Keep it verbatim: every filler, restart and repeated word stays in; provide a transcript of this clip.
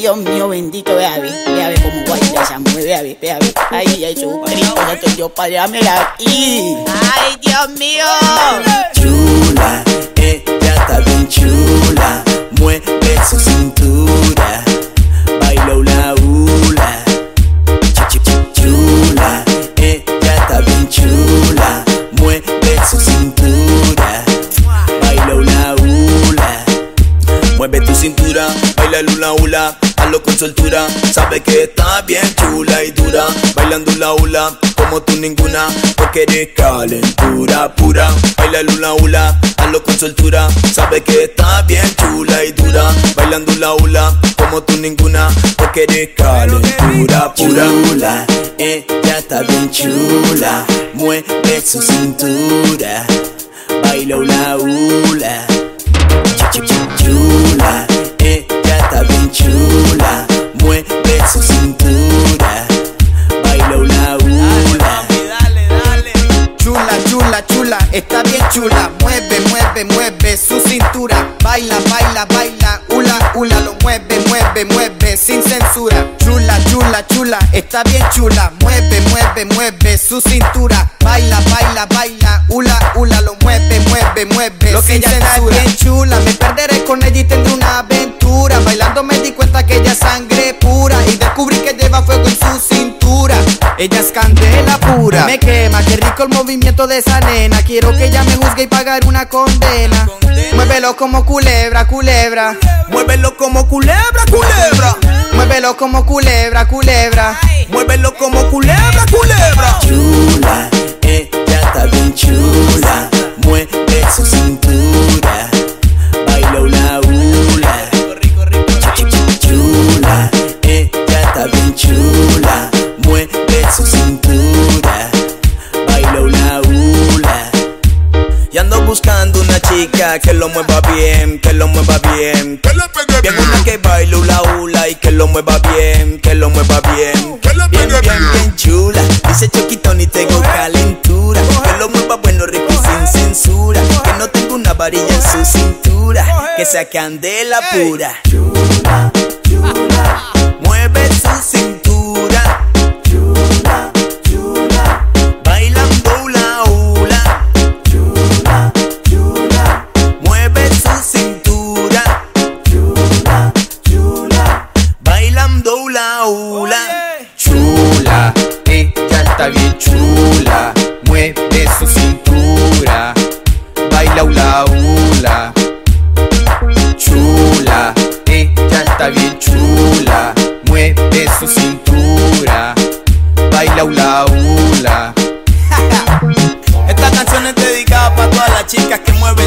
Dios mío, bendito, vea, ve, vea, ve cómo baila esa mujer, vea, ve, vea, ve. Ay, ay, su rico, santo Dios, padre, dámela aquí. Ay, Dios mío. Chula, ella está bien chula, mueve su cintura, baila hula hula. Chula, ella está bien chula, mueve su cintura, baila hula hula. Mueve tu cintura, baila el hula hula, hazlo con soltura. Sabe que está bien chula y dura, bailando hula hula como tú ninguna, porque eres calentura pura. Baila el hula hula, hazlo con soltura. Sabe que está bien chula y dura, bailando hula hula como tú ninguna, porque eres calentura pura. Chula, ella está bien chula, mueve su cintura, baila hula hula. Chula, ella está bien chula, mueve su cintura, baila hula hula. Dale, dale, chula, chula, chula, está bien chula, mueve, mueve, mueve su cintura, baila, baila, baila, hula, hula, lo mueve, mueve, mueve sin censura. Chula, chula, chula, está bien chula, mueve, mueve, mueve su cintura, baila, baila, baila, hula, hula, lo mueve, mueve, mueve lo que sin censura. Está bien chula, me perderé con ella y tendré una aventura. Bailando me di cuenta que ella es sangre pura y descubrí que lleva fuego en su cintura. Ella es candela pura, me quema, qué rico el movimiento de esa nena. Quiero que ella me juzgue y pagar una condena. Muévelo como culebra, culebra. Muévelo como culebra, culebra. Muévelo como culebra, culebra. Muévelo como culebra, culebra. Chula, ella está bien chula, mueve su cintura, baila hula hula. Chula, ella está bien chula, mueve su cintura, baila hula hula. Y ando buscando una chica que lo mueva bien, que lo mueva bien, que le pegue bien. Una que baila hula hula y que lo mueva bien, que lo mueva bien, que le pegue bien, bien, bien chula. Dice Choquitón y tengo calentura, que lo mueva bueno, rico y sin censura, que no tengo una varilla en su cintura, que sea candela pura. Chula, chula, mueve su cintura, chula, chula, bailando hula hula. Chula, chula, mueve su cintura, chula, chula, bailando hula hula. Chula, ella está bien chula, mueve su cintura, baila hula hula. Chula, ella está bien chula, mueve su cintura, baila hula hula. Esta canción es dedicada para todas las chicas que mueven